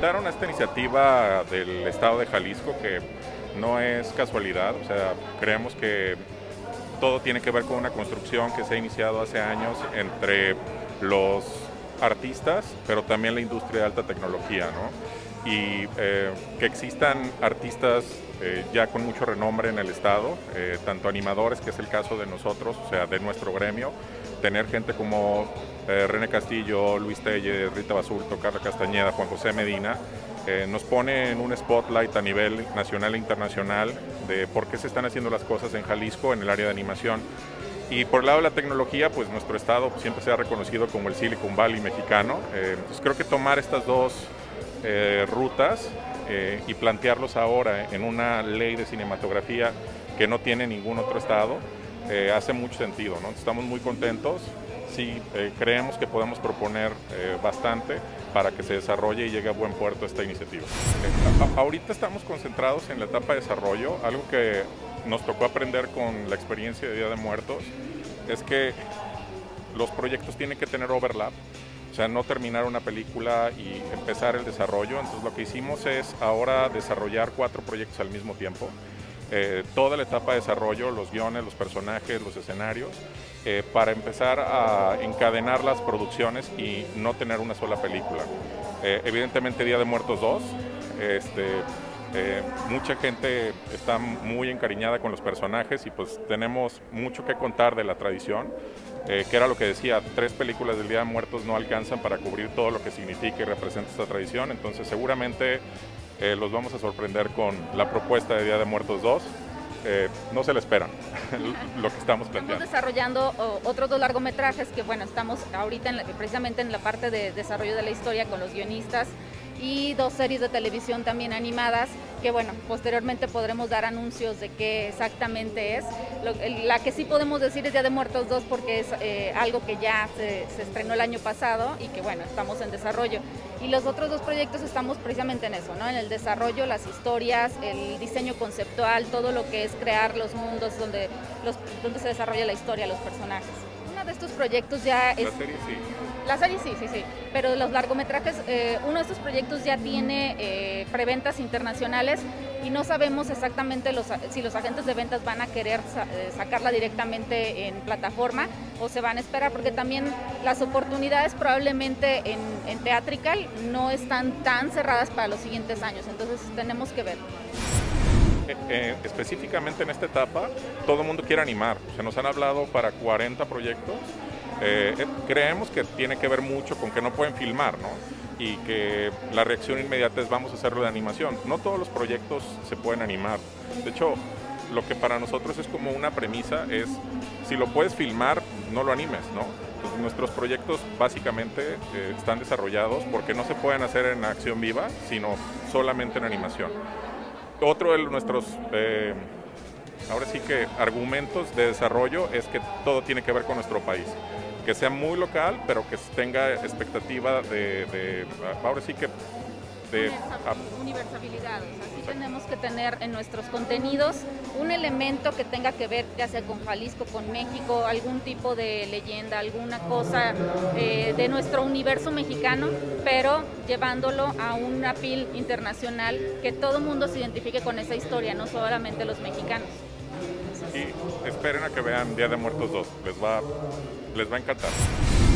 invitaron a esta iniciativa del Estado de Jalisco, que no es casualidad, o sea, creemos que todo tiene que ver con una construcción que se ha iniciado hace años entre los artistas, pero también la industria de alta tecnología, ¿no? Y que existan artistas ya con mucho renombre en el estado, tanto animadores, que es el caso de nosotros, o sea, de nuestro gremio, tener gente como René Castillo, Luis Telle, Rita Basulto, Carla Castañeda, Juan José Medina, nos pone en un spotlight a nivel nacional e internacional de por qué se están haciendo las cosas en Jalisco en el área de animación. Y por el lado de la tecnología, pues nuestro estado siempre se ha reconocido como el Silicon Valley mexicano. Entonces creo que tomar estas dos rutas y plantearlos ahora en una ley de cinematografía que no tiene ningún otro estado, hace mucho sentido, ¿no? Estamos muy contentos. Sí, creemos que podemos proponer bastante para que se desarrolle y llegue a buen puerto esta iniciativa. Ahorita estamos concentrados en la etapa de desarrollo. Algo que nos tocó aprender con la experiencia de Día de Muertos es que los proyectos tienen que tener overlap, o sea, no terminar una película y empezar el desarrollo. Entonces lo que hicimos es ahora desarrollar 4 proyectos al mismo tiempo. Toda la etapa de desarrollo, los guiones, los personajes, los escenarios, para empezar a encadenar las producciones y no tener una sola película. Evidentemente Día de Muertos 2, mucha gente está muy encariñada con los personajes y pues tenemos mucho que contar de la tradición, que era lo que decía, 3 películas del Día de Muertos no alcanzan para cubrir todo lo que significa y representa esta tradición. Entonces seguramente los vamos a sorprender con la propuesta de Día de Muertos 2. No se le esperan lo que estamos planteando. Estamos desarrollando otros 2 largometrajes que, bueno, estamos ahorita precisamente en la parte de desarrollo de la historia con los guionistas, y 2 series de televisión también animadas que, bueno, posteriormente podremos dar anuncios de qué exactamente es. La que sí podemos decir es Día de Muertos 2 porque es algo que ya se estrenó el año pasado y que, bueno, estamos en desarrollo. Y los otros 2 proyectos estamos precisamente en eso, ¿no? En el desarrollo, las historias, el diseño conceptual, todo lo que es crear los mundos donde se desarrolla la historia, los personajes. Uno de estos proyectos ya es... La serie sí. La serie sí, pero los largometrajes, uno de estos proyectos ya tiene preventas internacionales y no sabemos exactamente si los agentes de ventas van a querer sacarla directamente en plataforma o se van a esperar, porque también las oportunidades probablemente en Theatrical no están tan cerradas para los siguientes años, entonces tenemos que ver. Específicamente en esta etapa, todo el mundo quiere animar. Se nos han hablado para 40 proyectos. Creemos que tiene que ver mucho con que no pueden filmar, ¿no? Y que la reacción inmediata es vamos a hacerlo de animación. No todos los proyectos se pueden animar. De hecho, lo que para nosotros es como una premisa es, si lo puedes filmar, no lo animes, ¿no? Entonces, nuestros proyectos básicamente están desarrollados porque no se pueden hacer en acción viva, sino solamente en animación. Otro de nuestros, ahora sí que argumentos de desarrollo es que todo tiene que ver con nuestro país. Que sea muy local, pero que tenga expectativa ahora sí que de universabilidad. O sea, sí tenemos que tener en nuestros contenidos un elemento que tenga que ver ya sea con Jalisco, con México, algún tipo de leyenda, alguna cosa de nuestro universo mexicano, pero llevándolo a un appeal internacional, que todo el mundo se identifique con esa historia, no solamente los mexicanos. Y esperen a que vean Día de Muertos 2, les va a encantar.